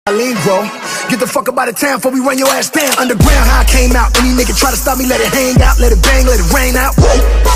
Lingo. Get the fuck up out of town before we run your ass down. Underground, how I came out. Any nigga try to stop me, let it hang out, let it bang, let it rain out.